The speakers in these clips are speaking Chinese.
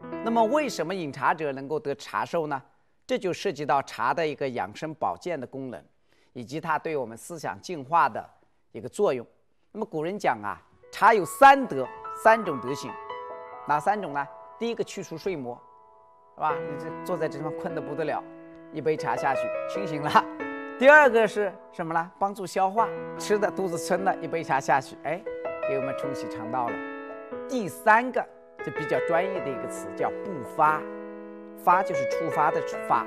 那么为什么饮茶者能够得茶寿呢？这就涉及到茶的一个养生保健的功能，以及它对我们思想净化的一个作用。那么古人讲啊，茶有三德，3种德行，哪3种呢？第一个去除睡魔，是吧？你这坐在这地方困得不得了，一杯茶下去清醒了。第二个是什么呢？帮助消化，吃的肚子撑了，一杯茶下去，哎，给我们冲洗肠道了。第3个就比较专业的一个词叫不发，发就是出发的发。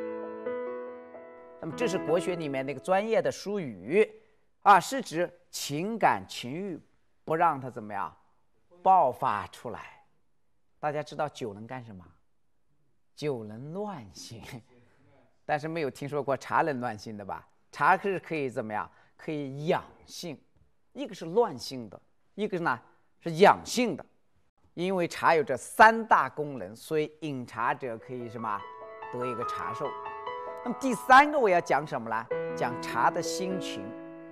那么这是国学里面那个专业的术语啊，是指情感情欲不让它怎么样爆发出来。大家知道酒能干什么？酒能乱性，但是没有听说过茶能乱性的吧？茶是可以怎么样？可以养性，一个是乱性的，一个呢是养性的。因为茶有这3大功能，所以饮茶者可以什么得一个茶寿。那么第3个我要讲什么呢？讲茶的心情。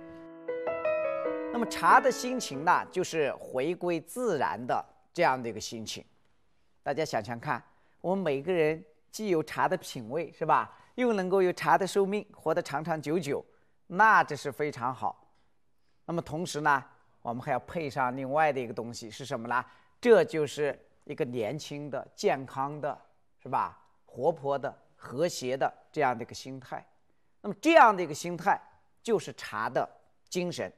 那么茶的心情呢，就是回归自然的这样的一个心情。大家想想看，我们每个人既有茶的品味，是吧？又能够有茶的寿命，活得长长久久，那这是非常好。那么同时呢，我们还要配上另外的一个东西是什么呢？这就是一个年轻的、健康的，是吧？活泼的、和谐的这样的一个心态。那么这样的一个心态就是茶的精神。